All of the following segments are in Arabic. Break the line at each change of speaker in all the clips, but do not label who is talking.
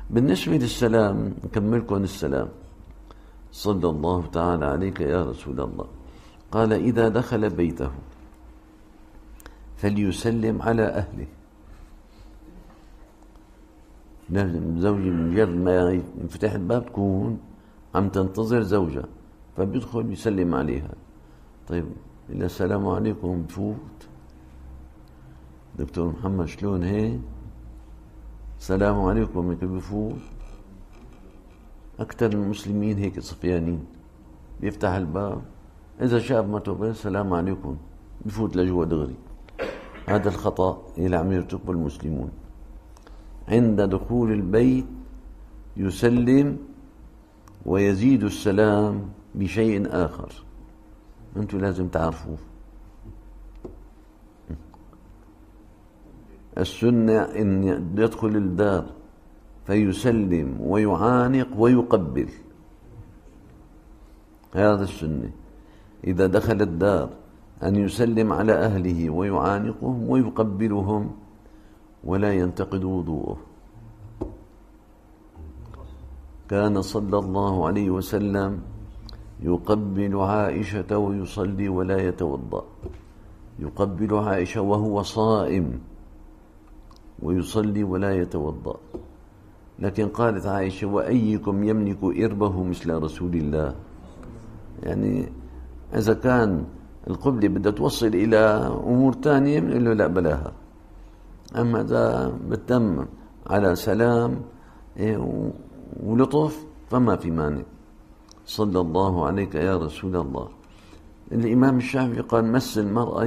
بالنسبة للسلام نكملكم السلام. صلى الله تعالى عليك يا رسول الله. قال: إذا دخل بيته فليسلم على أهله. لازم زوجي مجرد ما ينفتح الباب تكون عم تنتظر زوجها، فبيدخل يسلم عليها. طيب إلا السلام عليكم بفوت دكتور محمد شلون هيك؟ السلام عليكم هيك بفوت. أكثر المسلمين هيك صفيانين، بيفتح الباب إذا شاف مرته السلام عليكم بفوت لجوا دغري. هذا الخطأ اللي عم يرتكبه المسلمون. عند دخول البيت يسلم ويزيد السلام بشيء آخر أنتم لازم تعرفوه. السنة أن يدخل الدار فيسلم ويعانق ويقبل، هذا السنة. إذا دخل الدار أن يسلم على أهله ويعانقهم ويقبلهم ولا ينتقد وضوءه. كان صلى الله عليه وسلم يقبل عائشة ويصلي ولا يتوضأ. يقبل عائشة وهو صائم ويصلي ولا يتوضأ. لكن قالت عائشة: وأيكم يملك إربه مثل رسول الله؟ يعني إذا كان القبلة بدها توصل إلى أمور تانية بنقول له لا بلاها، أما إذا بتتم على سلام ولطف فما في مانع. صلى الله عليك يا رسول الله. الإمام الشافعي قال: مس المرأة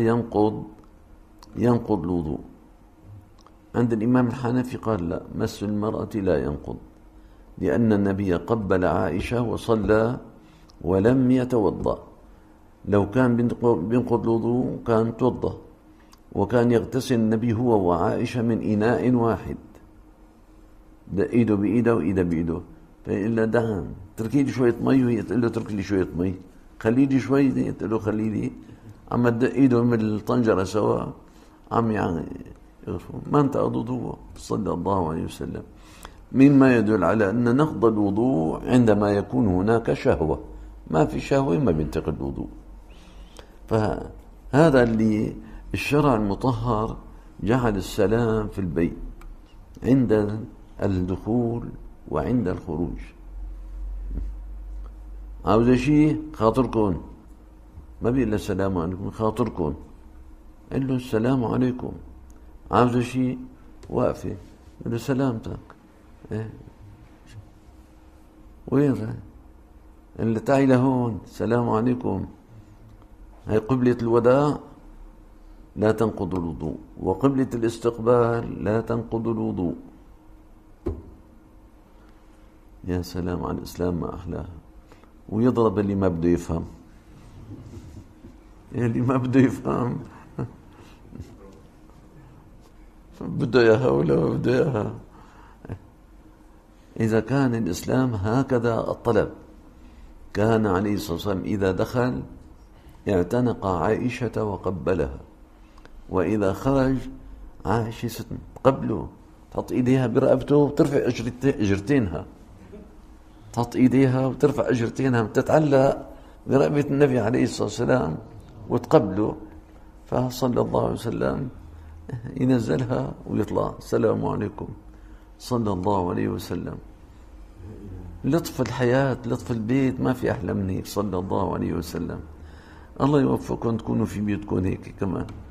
ينقض الوضوء. عند الإمام الحنفي قال: لا، مس المرأة لا ينقض، لأن النبي قبل عائشة وصلى ولم يتوضأ. لو كان بينقض الوضوء كان توضأ، وكان يغتسل النبي هو وعائشة من إناء واحد، إيده بإيده وإيده بإيده. فيقول له: دعم تركي لي شوية مي، وهي تقول له: ترك لي شوية مي. خلي لي شوي، تقول له: خلي لي. عم تدق إيده من الطنجرة سوا، عم يعني ما انتقض وضوءه صلى الله عليه وسلم. مما يدل على أن نقض الوضوء عندما يكون هناك شهوة. ما في شهوة ما بينتقض الوضوء. فهذا اللي الشرع المطهر جعل السلام في البيت عند الدخول وعند الخروج. عاوز شيء خاطركم، ما بيقول له السلام عليكم، خاطركم قل له السلام عليكم. عاوز شيء واقفة قل له سلامتك. وين اللي تعي لهون؟ السلام عليكم. هي قبلة الوداع لا تنقض الوضوء، وقبلة الاستقبال لا تنقض الوضوء. يا سلام على الإسلام ما أحلاها. ويضرب اللي ما بده يفهم، اللي ما بده يفهم بده إياها ولا ما بده إياها. إذا كان الإسلام هكذا الطلب، كان عليه الصلاة والسلام إذا دخل اعتنق عائشة وقبلها، وإذا خرج عائشة تقبله، تحط إيديها برقبته وترفع أجرتينها، تحط إيديها وترفع أجرتينها، تتعلق برقبة النبي عليه الصلاة والسلام وتقبله. فصلى الله عليه وسلم ينزلها ويطلع: السلام عليكم. صلى الله عليه وسلم. لطف الحياة، لطف البيت، ما في أحلى من هيك. صلى الله عليه وسلم. الله يوفقكم تكونوا في بيوتكم هيك كمان.